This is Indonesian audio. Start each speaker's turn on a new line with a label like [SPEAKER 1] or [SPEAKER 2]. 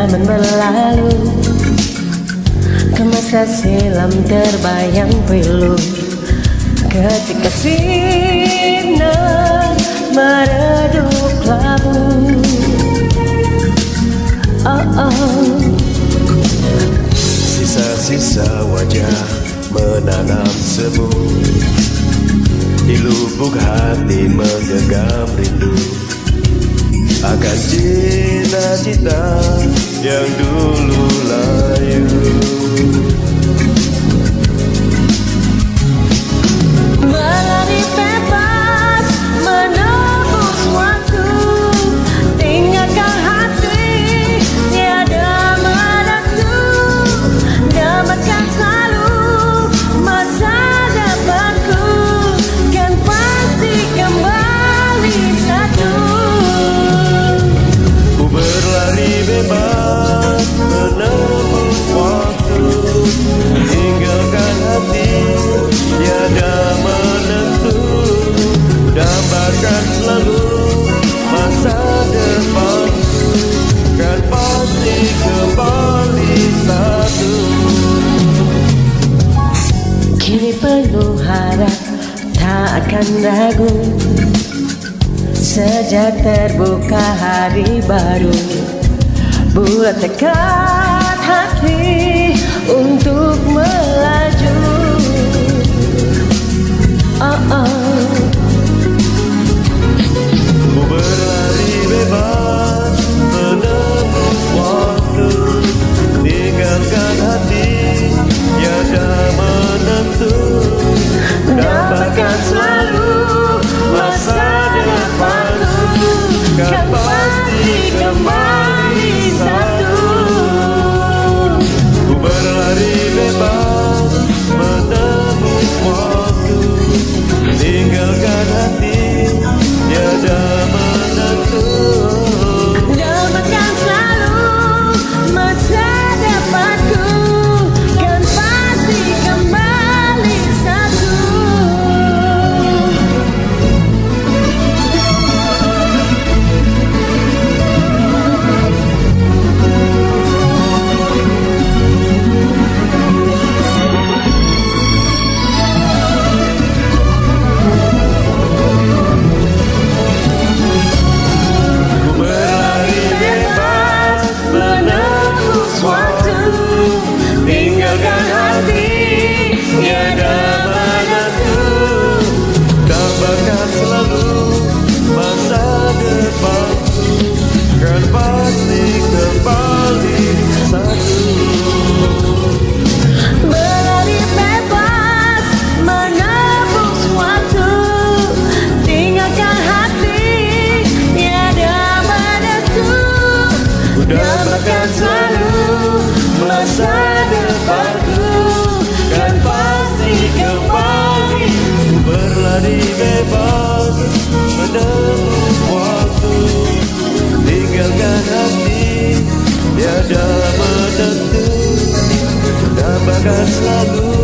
[SPEAKER 1] zaman berlalu, ke masa silam terbayang pilu, ketika sinar meredup labu.
[SPEAKER 2] Sisa-sisa wajah menanam semu, di lubuk hati menggenggam rindu akan cita-cita yang dulu layu.
[SPEAKER 1] Berlari bebas menembus waktu, tinggalkan hati tiada menentu, dapatkan selalu masa depanku, kan pasti kembali satu.
[SPEAKER 2] Ku berlari bebas menembus waktu, tinggalkan hati tiada menentu, dambakan selalu masa depan, kan pasti kembali satu.
[SPEAKER 1] Kini penuh harap tak akan ragu, sejak terbuka hari baru, buat tekad hati untuk melaju.
[SPEAKER 2] Ku berlari bebas menembus waktu, tinggalkan hati tiada menentu, dapatkan selalu masa depanku, kan pasti kembali satu. Ku berlari bebas menembus waktu, tinggalkan hati tiada menentu,
[SPEAKER 1] Dapatkan selalu masa depanku, kan pasti kembali satu.
[SPEAKER 2] tinggalkan hati tiada menentu, dambakan selalu masa depan, kan pasti kembali satu.
[SPEAKER 1] Berlari bebas menembus waktu, tinggalkan hati tiada menentu,
[SPEAKER 2] Dambakan selalu masa depanku, kan pasti kembali. Ku berlari bebas menembus waktu, tinggalkan hati tiada menentu, dambakan selalu